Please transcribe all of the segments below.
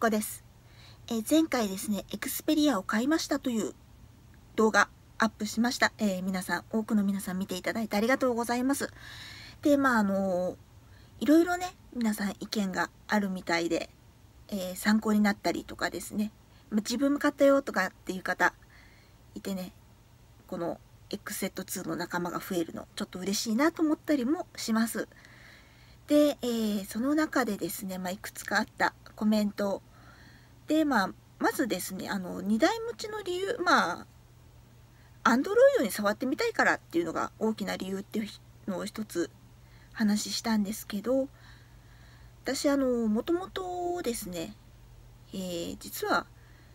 こです。前回ですね、エクスペリアを買いましたという動画アップしました。多くの皆さん見ていただいてありがとうございます。で、いろいろね、皆さん意見があるみたいで、参考になったりとかですね、自分も買ったよとかっていう方いてね、この XZ2 の仲間が増えるの、ちょっと嬉しいなと思ったりもします。で、その中でですね、いくつかあったコメントで、まずですね、2台持ちの理由、Android に触ってみたいからっていうのが大きな理由っていうのを一つ話したんですけど、私、もともとですね、実は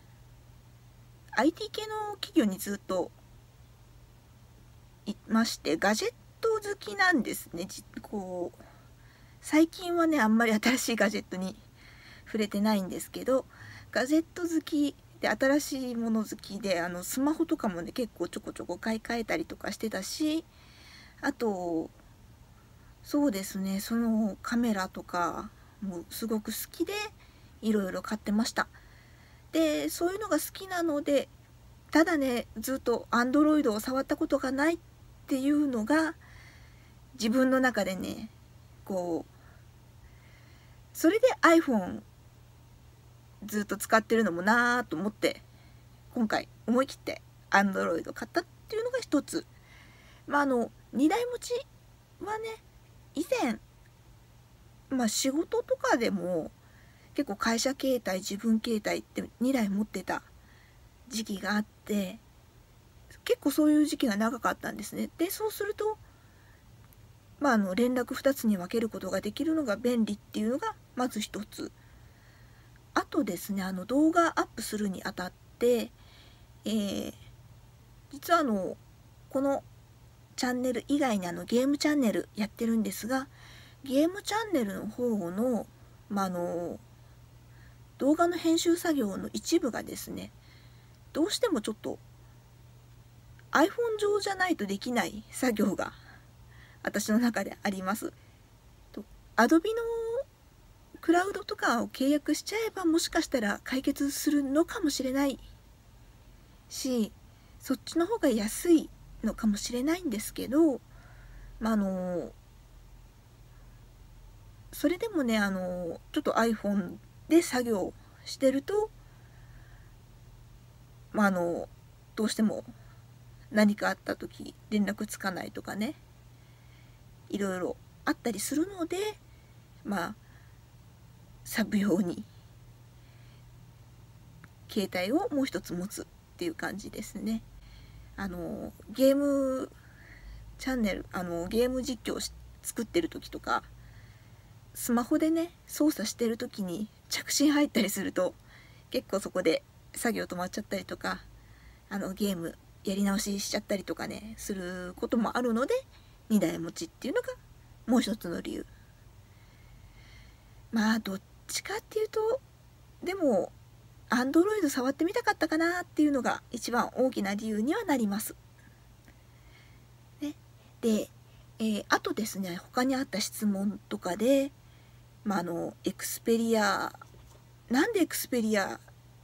IT 系の企業にずっといまして、ガジェット好きなんですね。最近はね、あんまり新しいガジェットに触れてないんですけど、ガジェット好きで新しいもの好きで、スマホとかもね結構ちょこちょこ買い替えたりとかしてたし、あとそうですね、そのカメラとかもすごく好きでいろいろ買ってました。で、そういうのが好きなので、ただね、ずっと Android を触ったことがないっていうのが自分の中でね、それで iPhone ずっと使ってるのもなぁと思って、今回思い切って Android 買ったっていうのが一つ。2台持ちはね、以前、仕事とかでも結構会社携帯、自分携帯って2台持ってた時期があって、結構そういう時期が長かったんですね。で、そうすると、連絡2つに分けることができるのが便利っていうのがまず一つ。あとですね、動画アップするにあたって、実はこのチャンネル以外にゲームチャンネルやってるんですが、ゲームチャンネルの方の、動画の編集作業の一部がですね、どうしてもちょっと iPhone 上じゃないとできない作業が私の中であります。Adobe のクラウドとかを契約しちゃえばもしかしたら解決するのかもしれないし、そっちの方が安いのかもしれないんですけど、それでもね、ちょっと iPhone で作業してると、どうしても何かあった時連絡つかないとかね、いろいろあったりするので、サブ用に携帯をもう一つ持つっていう感じですね。ゲームチャンネル、ゲーム実況作ってる時とか、スマホでね操作してる時に着信入ったりすると、結構そこで作業止まっちゃったりとか、ゲームやり直ししちゃったりとかねすることもあるので、2台持ちっていうのがもう一つの理由。どっちかっていうと、でも Android 触ってみたかったかなっていうのが一番大きな理由にはなります。ね、で、あとですね、他にあった質問とかで、エクスペリア、なんでエクスペリア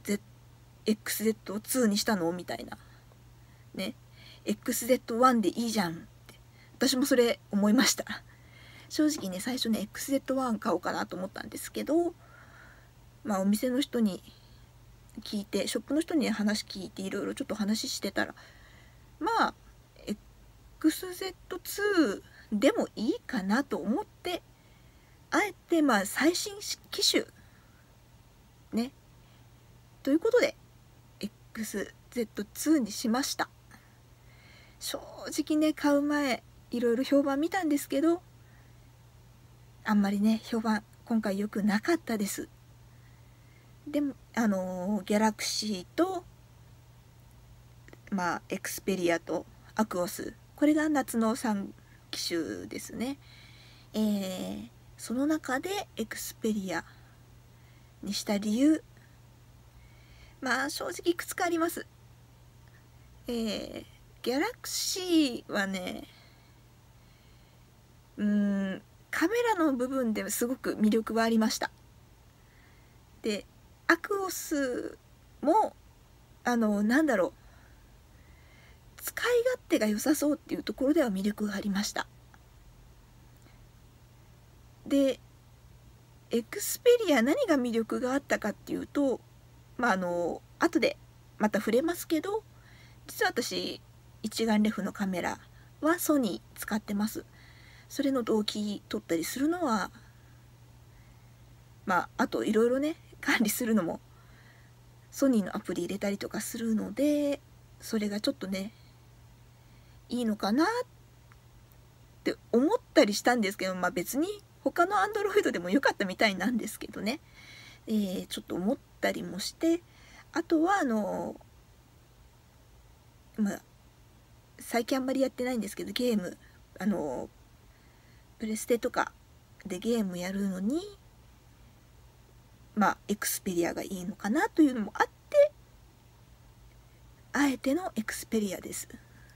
XZ2 にしたのみたいな。ね。XZ1 でいいじゃんって。私もそれ思いました。正直ね、最初ね、XZ1 買おうかなと思ったんですけど、お店の人に聞いて、ショップの人に話聞いて、いろいろちょっと話してたら、XZ2 でもいいかなと思って、あえて最新機種ねということで XZ2 にしました。正直ね、買う前いろいろ評判見たんですけど、あんまりね評判今回良くなかったです。でもギャラクシーとエクスペリアとアクオス、これが夏の3機種ですね。その中でエクスペリアにした理由、正直いくつかあります。ギャラクシーはね、カメラの部分ですごく魅力はありました。で、 アクオスもなんだろう、使い勝手が良さそうっていうところでは魅力がありました。でエクスペリア何が魅力があったかっていうと、後でまた触れますけど、実は私一眼レフのカメラはソニー使ってます。それの同期撮ったりするのはあといろいろね管理するのもソニーのアプリ入れたりとかするので、それがちょっとねいいのかなって思ったりしたんですけど、別に他のアンドロイドでも良かったみたいなんですけどね、ちょっと思ったりもして、あとは最近あんまりやってないんですけど、ゲームプレステとかでゲームやるのにエクスペリアがいいのかなというのもあって、あえてのエクスペリアです。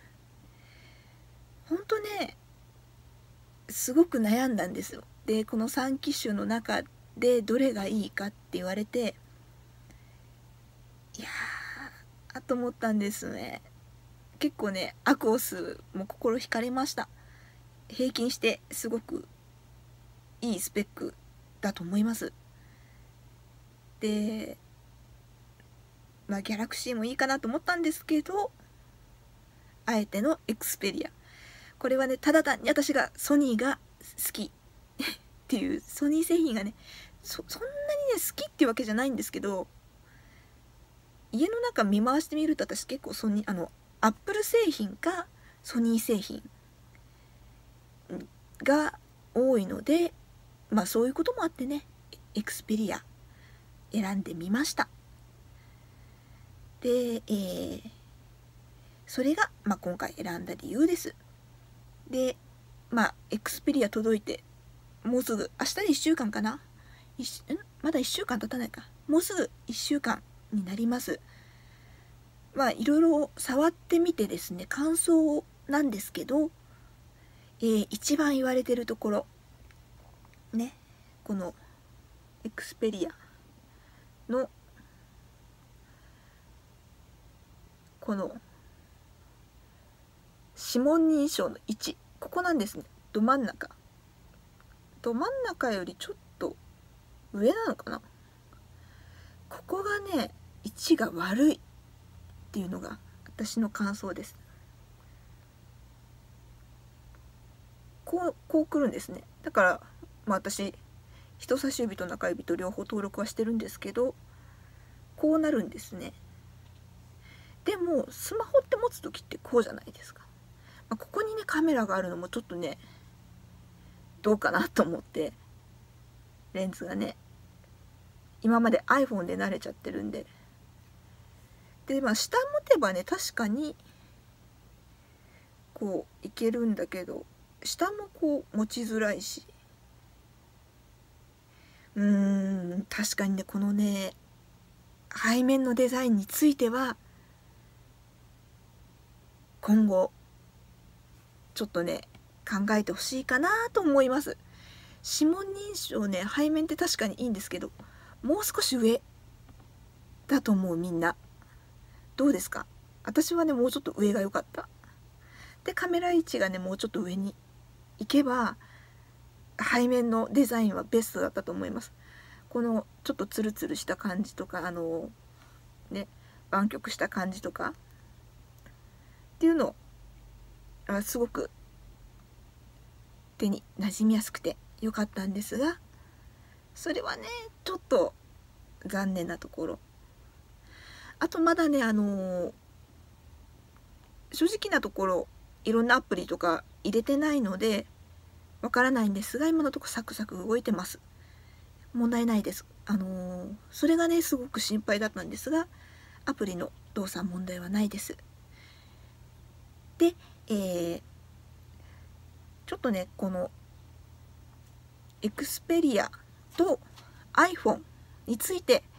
ほんとねすごく悩んだんですよ。でこの3機種の中でどれがいいかって言われて、いやーと思ったんですね。結構ねアクオスも心惹かれました。平均してすごくいいスペックだと思います。でギャラクシーもいいかなと思ったんですけど、あえてのエクスペリア、これはねただ単に私がソニーが好きっていう、ソニー製品がねそんなにね好きっていうわけじゃないんですけど、家の中見回してみると私結構ソニーアップル製品かソニー製品が多いので、そういうこともあってねエクスペリア選んでみました。で、それが、今回選んだ理由です。でエクスペリア届いてもうすぐ明日で1週間かな、まだ1週間経たないか、もうすぐ1週間になります。いろいろ触ってみてですね、感想なんですけど、一番言われてるところね、このエクスペリアのこの指紋認証の位置、ここなんですね。ど真ん中よりちょっと上なのかな、ここがね位置が悪いっていうのが私の感想です。こう来るんですね。だから私人差し指と中指と両方登録はしてるんですけど、こうなるんですね。でもスマホって持つ時ってこうじゃないですか。ここにねカメラがあるのもちょっとねどうかなと思って、レンズがね今まで iPhone で慣れちゃってるんで、下持てばね確かにこういけるんだけど、下もこう持ちづらいし、確かにねこのね背面のデザインについては今後ちょっとね考えてほしいかなと思います。指紋認証ね背面って確かにいいんですけど、もう少し上だと思う。みんなどうですか？私はねもうちょっと上が良かった。でカメラ位置がねもうちょっと上に行けば背面のデザインはベストだったと思います。このちょっとツルツルした感じとか湾曲した感じとかっていうのすごく手に馴染みやすくて良かったんですが、それはねちょっと残念なところ。あとまだね正直なところいろんなアプリとか入れてないのでわからないんですが、今のところサクサク動いてます。問題ないです。それがねすごく心配だったんですが、アプリの動作問題はないです。で、ちょっとねこのエクスペリアと iPhone について、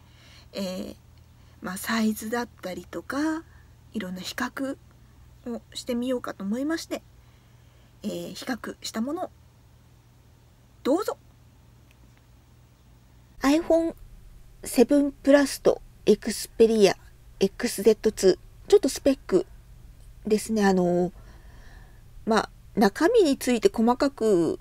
サイズだったりとかいろんな比較をしてみようかと思いまして、比較したものをどうぞ。 iPhone 7プラスと Xperia XZ2、ちょっとスペックですね、中身について細かく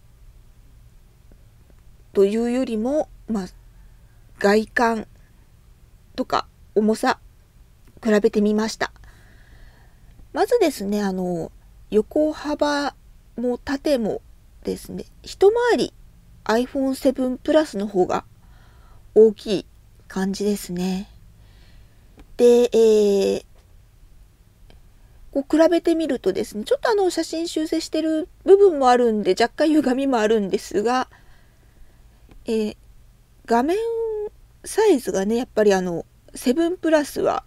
というよりも、外観とか重さ比べてみました。まずですね、横幅も縦もですね、一回り iPhone7 プラスの方が大きい感じですね。で、こう比べてみるとですね、ちょっと写真修正してる部分もあるんで、若干歪みもあるんですが、画面サイズがね、やっぱり7プラスは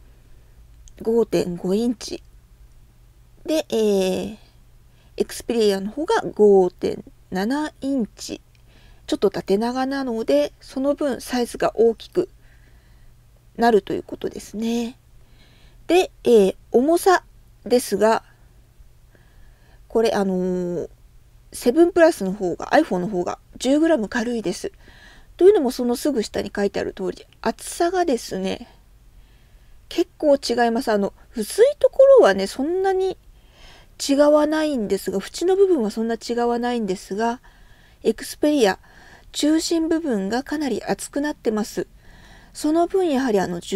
5.5 インチで、Xperia の方が 5.7 インチ、ちょっと縦長なので、その分サイズが大きくなるということですね。で、重さですが、これ7プラスの方が iPhone の方が 10g 軽いです。というのもそのすぐ下に書いてある通り、厚さがですね、結構違います。薄いところはね、そんなに違わないんですが、縁の部分はそんな違わないんですが、Xperia中心部分がかなり厚くなってます。その分やはり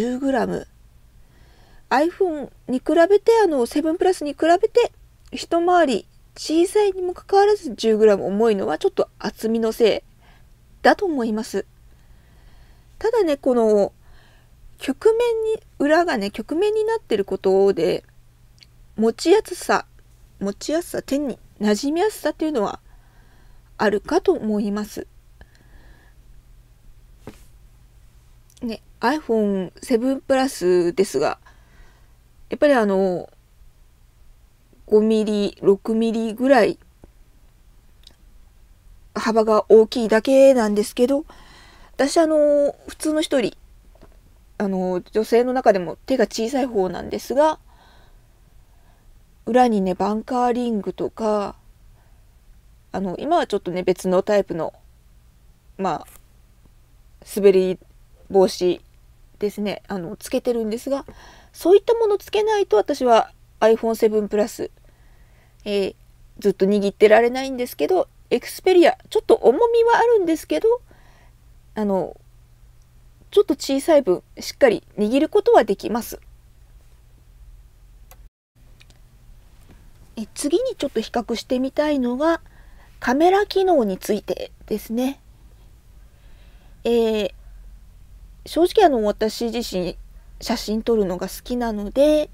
10g、iPhone に比べて7プラスに比べて一回り小さいにもかかわらず 10g 重いのはちょっと厚みのせいだと思います。ただね、この裏がね、曲面になってることで、持ちやすさ、手に馴染みやすさっていうのはあるかと思います。ね、iPhone7 プラスですが、やっぱり5ミリ、6ミリぐらい幅が大きいだけなんですけど、私普通の一人、女性の中でも手が小さい方なんですが、裏にね、バンカーリングとか、今はちょっとね、別のタイプの、滑り防止ですね、つけてるんですが、そういったものつけないと私は iPhone7 プラス、ずっと握ってられないんですけど、Xperia、ちょっと重みはあるんですけど、ちょっと小さい分、しっかり握ることはできます。次にちょっと比較してみたいのが、カメラ機能についてですね。正直私自身写真撮るのが好きなので、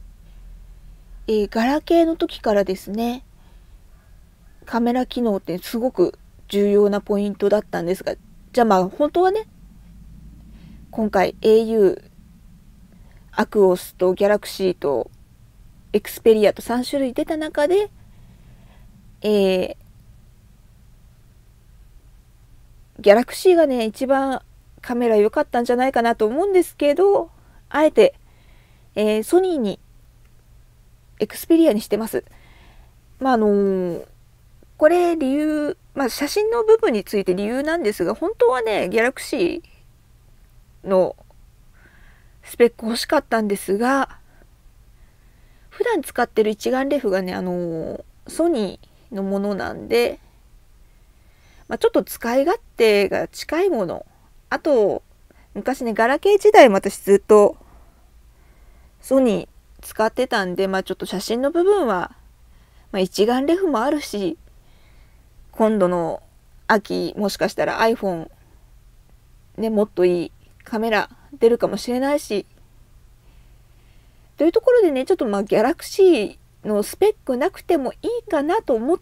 ガラケーの時からですね、カメラ機能ってすごく重要なポイントだったんですが、じゃあ本当はね、今回 au、アクオスとギャラクシーとエクスペリアと3種類出た中で、ギャラクシーがね、一番カメラ良かったんじゃないかなと思うんですけど、あえて、ソニーにエクスペリアにしてます。これ理由、写真の部分について理由なんですが、本当はね、ギャラクシーのスペック欲しかったんですが、普段使ってる一眼レフがね、ソニーのものなんで、ちょっと使い勝手が近いもの。あと、昔ね、ガラケー時代も私ずっとソニー使ってたんで、ちょっと写真の部分は、一眼レフもあるし、今度の秋、もしかしたら iPhone、ね、もっといいカメラ出るかもしれないし、というところでね、ちょっとギャラクシーのスペックなくてもいいかなと思って、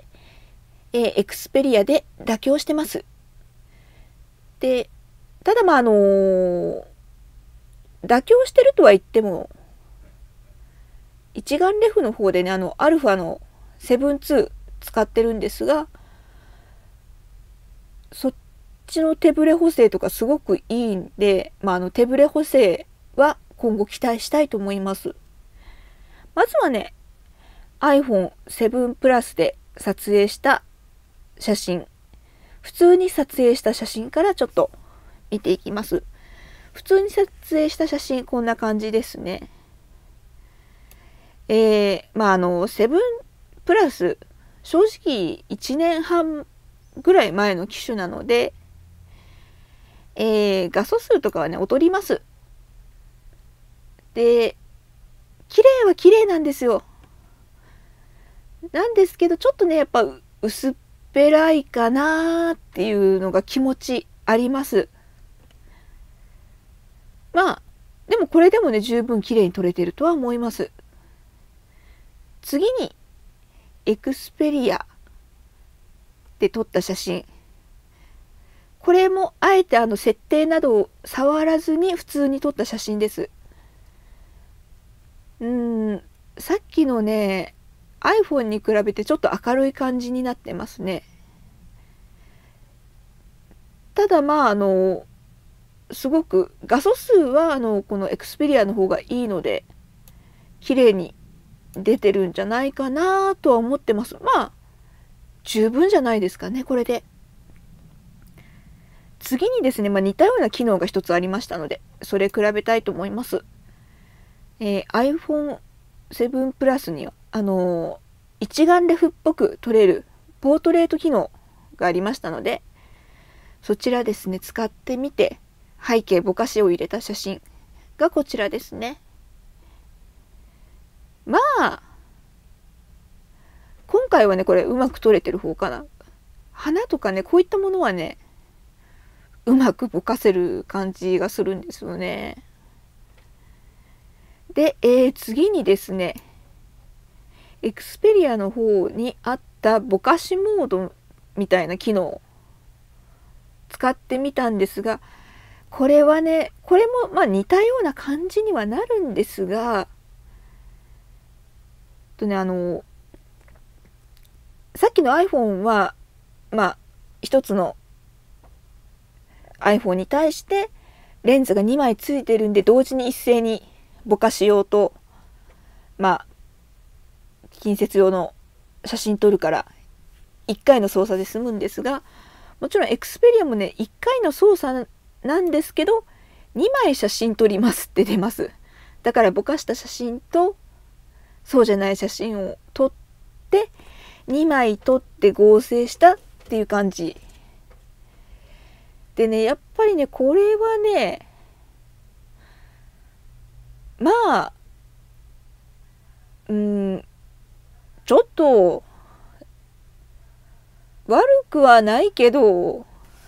エクスペリアで妥協してます。で、ただ妥協してるとは言っても、一眼レフの方でね、アルファの7-2使ってるんですが、そっちの手ブレ補正とかすごくいいんで、手ブレ補正は今後期待したいと思います。まずはね、iPhone7 プラスで撮影した写真、普通に撮影した写真からちょっと見ていきます。普通に撮影した写真こんな感じですね。セブンプラス正直1年半ぐらい前の機種なので、画素数とかはね劣ります。で綺麗は綺麗なんですよ。なんですけどちょっとねやっぱ薄っぺらいかなーっていうのが気持ちあります。でもこれでもね十分綺麗に撮れてるとは思います。次にエクスペリアで撮った写真、これもあえて設定などを触らずに普通に撮った写真です。さっきのね iPhone に比べてちょっと明るい感じになってますね。ただすごく画素数はこのエクスペリアの方がいいので綺麗に出てるんじゃないかなとは思ってます。十分じゃないですかねこれで。次にですね、似たような機能が一つありましたのでそれ比べたいと思います。iPhone7 Plus には一眼レフっぽく撮れるポートレート機能がありましたので、そちらですね使ってみて背景ぼかしを入れた写真がこちらですね。今回はねこれうまく撮れてる方かな。花とかねこういったものはねうまくぼかせる感じがするんですよね。で、次にですねエクスペリアの方にあったぼかしモードみたいな機能を使ってみたんですが、これはねこれも似たような感じにはなるんですがさっきの iPhone は一つの iPhone に対してレンズが2枚ついてるんで同時に一斉にぼかし用と近接用の写真撮るから1回の操作で済むんですが、もちろんエクスペリアもね1回の操作なんですけど2枚写真撮りますって出ます。だからぼかした写真とそうじゃない写真を撮って2枚撮って合成したっていう感じでね、やっぱりねこれはねちょっと悪くはないけど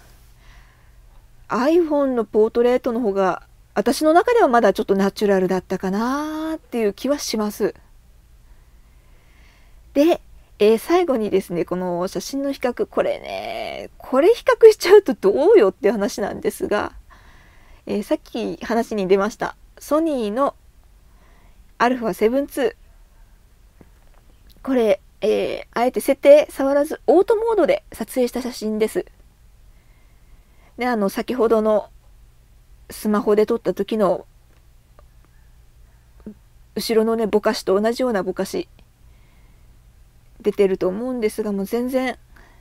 iPhone のポートレートの方が私の中ではまだちょっとナチュラルだったかなっていう気はします。で、最後にですねこの写真の比較、これ比較しちゃうとどうよっていう話なんですが、さっき話に出ましたソニーの α7-2、これ、あえて設定触らずオートモードで撮影した写真です。で先ほどのスマホで撮った時の後ろのねぼかしと同じようなぼかし出てると思うんですが、もう全然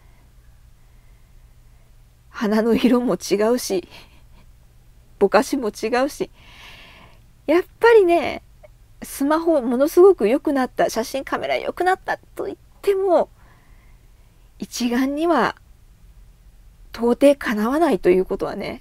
花の色も違うしぼかしも違うし、やっぱりねスマホものすごく良くなった、写真カメラ良くなったと言っても一眼には到底かなわないということはね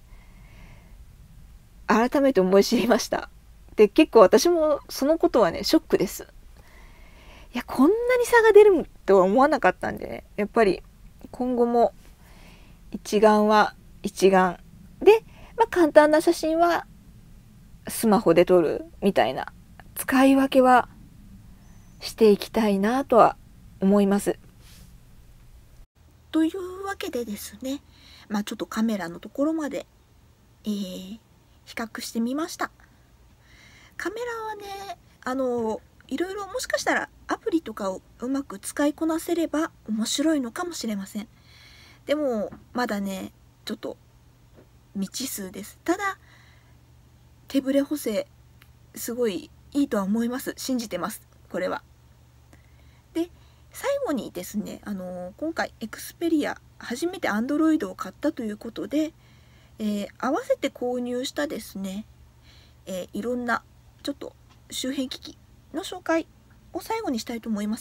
改めて思い知りました。で結構私もそのことはねショックです。いやこんなに差が出るとは思わなかったんでね、やっぱり今後も一眼は一眼で、簡単な写真はスマホで撮るみたいな使い分けはしていきたいなとは思います。というわけでですね、ちょっとカメラのところまで、比較してみました。カメラはねいろいろもしかしたらアプリとかをうまく使いこなせれば面白いのかもしれません。でもまだねちょっと未知数です。ただ手ブレ補正すごいいいとは思います。信じてますこれは。で最後にですね今回エクスペリア初めて Android を買ったということで、 合わせて購入したですね、いろんなちょっと周辺機器の紹介を最後にしたいと思います。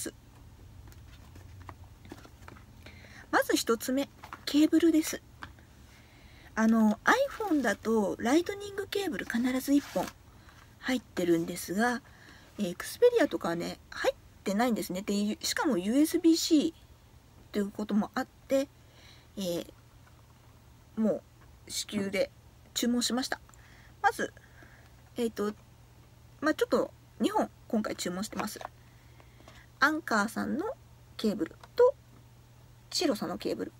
まず1つ目、ケーブルです。iPhone だとライトニングケーブル必ず1本入ってるんですが、Xperia とかはね入ってないんですね。でしかも USB-C ということもあって、もう至急で注文しました。まずちょっと2本今回注文してます。アンカーさんのケーブルとチーロさんのケーブル。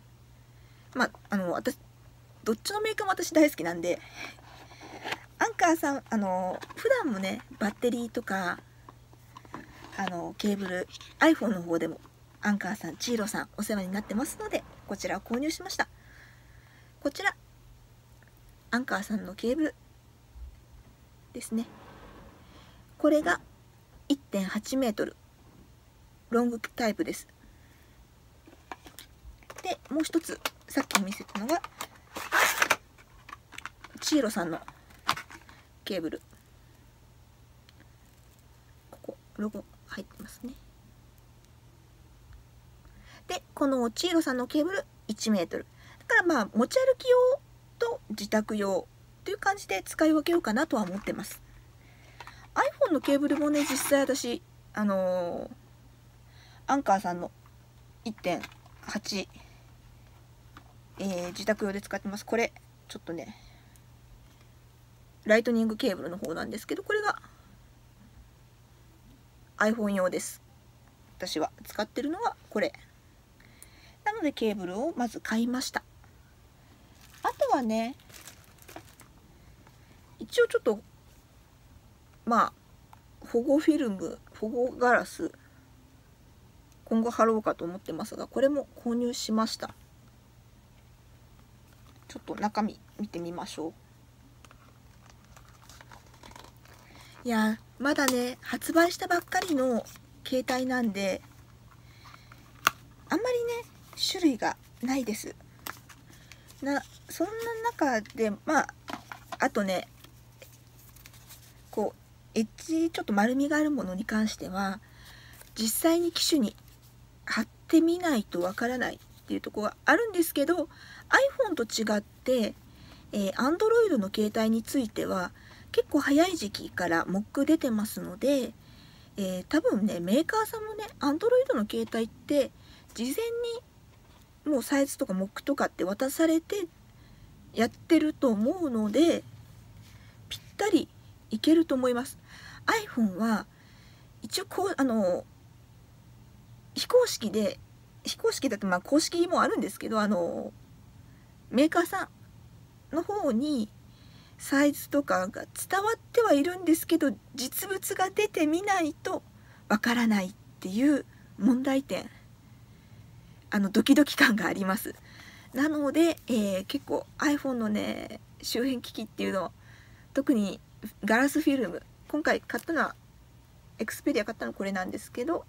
私どっちのメーカーも私大好きなんで、アンカーさん普段もねバッテリーとかケーブル iPhone の方でもアンカーさん、チーロさんお世話になってますので、こちらを購入しました。こちらアンカーさんのケーブルですね。これが 1.8 メートルロングタイプです。でもう一つさっき見せたのがチーロさんのケーブル。ここロゴ入ってますね。でこのチーロさんのケーブル1メートルだから持ち歩き用と自宅用という感じで使い分けようかなとは思ってます。 iPhone のケーブルもね実際私アンカーさんの 1.8、自宅用で使ってます。これちょっとねライトニングケーブルの方なんですけど、これが iPhone 用です。私は使ってるのはこれなのでケーブルをまず買いました。あとはね一応ちょっと保護フィルム、保護ガラス今後貼ろうかと思ってますが、これも購入しました。ちょっと中身見てみましょう。いやまだね発売したばっかりの携帯なんであんまりね種類がないです。そんな中であとねエッジちょっと丸みがあるものに関しては実際に機種に貼ってみないとわからないっていうところがあるんですけど、 iPhone と違って、Android の携帯については結構早い時期からモック出てますので、多分ねメーカーさんもね Android の携帯って事前にもうサイズとかモックとかって渡されてやってると思うのでぴったりいけると思います。 iPhone は一応非公式だと公式もあるんですけどメーカーさんの方にサイズとかが伝わってはいるんですけど実物が出てみないとわからないっていう問題点ドキドキ感があります。なので、結構 iPhone のね周辺機器っていうのは特にガラスフィルム今回買ったのはXperia買ったのこれなんですけど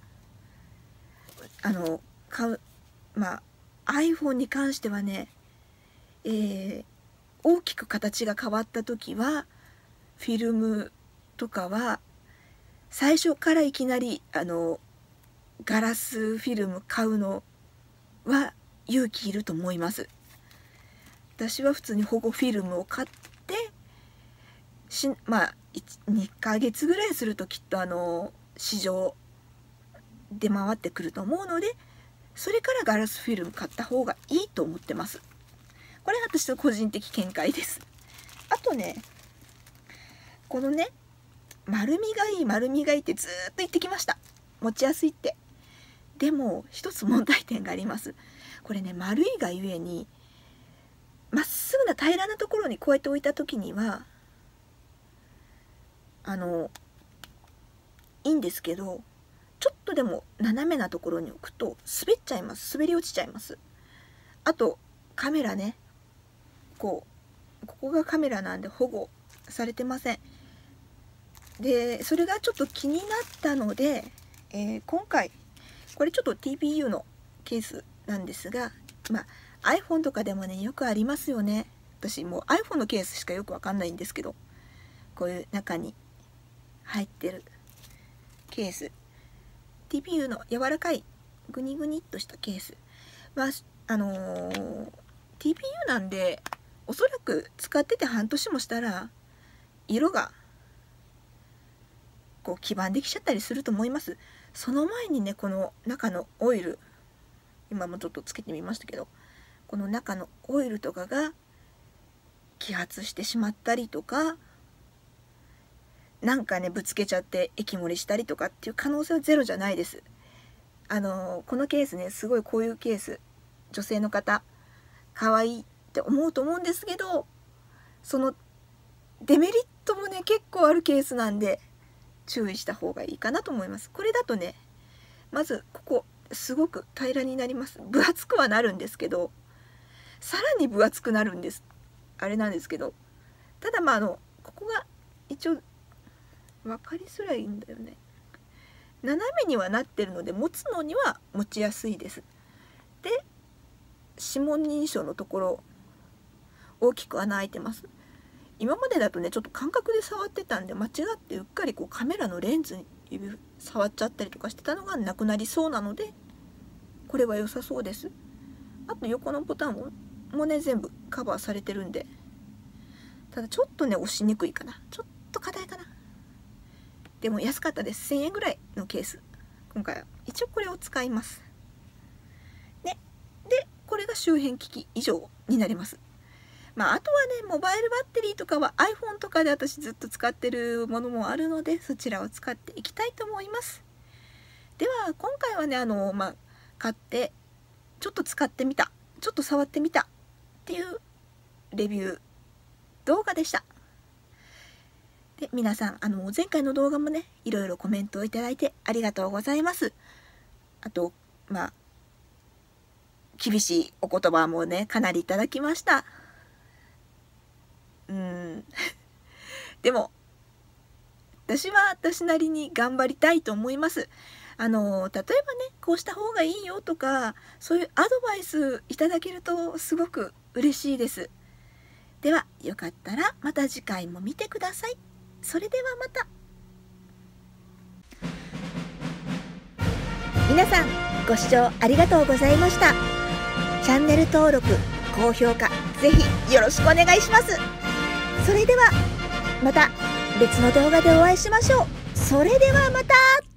iPhone に関してはね、大きく形が変わった時はフィルムとかは最初からいきなりガラスフィルム買うのは勇気いると思います。私は普通に保護フィルムを買って2ヶ月ぐらいするときっと市場出回ってくると思うのでそれからガラスフィルム買った方がいいと思ってます。これは私の個人的見解です。あとねこのね丸みがいいってずっと言ってきました。持ちやすいって。でも一つ問題点があります。これね丸いがゆえにまっすぐな平らなところにこうやって置いた時にはいいんですけどちょっとでも斜めなところに置くと滑り落ちちゃいます。あとカメラねここがカメラなんで保護されてません。でそれがちょっと気になったので、今回これちょっと TPU のケースなんですがiPhone とかでもねよくありますよね。 私もう iPhone のケースしかよくわかんないんですけど、こういう中に入ってるケース、 TPU の柔らかいグニグニっとしたケースはTPU なんで、おそらく使ってて半年もしたら色がこう黄ばんできちゃったりすると思います。その前にね、この中のオイル、今もちょっとつけてみましたけど、この中のオイルとかが揮発してしまったりとか、なんかねぶつけちゃって液漏れしたりとかっていう可能性はゼロじゃないです。このケースね、すごいこういうケース、女性の方可愛いって思うと思うんですけど、そのデメリットもね結構あるケースなんで注意した方がいいかなと思います。これだとね、まずここすごく平らになります。分厚くはなるんですけど、さらに分厚くなるんです。あれなんですけど、ただここが一応分かりづらいんだよね。斜めにはなってるので持つのには持ちやすいです。で、指紋認証のところ大きく穴開いてます。今までだとねちょっと感覚で触ってたんで、間違ってうっかりこうカメラのレンズに指触っちゃったりとかしてたのがなくなりそうなので、これは良さそうです。あと横のボタンもね全部カバーされてるんで、ただちょっとね押しにくいかな、ちょっと硬いかな。でも安かったです。1000円ぐらいのケース、今回は一応これを使います。でこれが周辺機器以上になります。あとはねモバイルバッテリーとかは iPhone とかで私ずっと使ってるものもあるので、そちらを使っていきたいと思います。では今回はね買ってちょっと使ってみた、ちょっと触ってみたっていうレビュー動画でした。で皆さん前回の動画もねいろいろコメントをいただいてありがとうございます。あと厳しいお言葉もねかなりいただきました。でも私は私なりに頑張りたいと思います。例えばねこうした方がいいよとか、そういうアドバイスいただけるとすごく嬉しいです。ではよかったらまた次回も見てください。それではまた。皆さんご視聴ありがとうございました。チャンネル登録、高評価ぜひよろしくお願いします。それではまた別の動画でお会いしましょう。それではまた。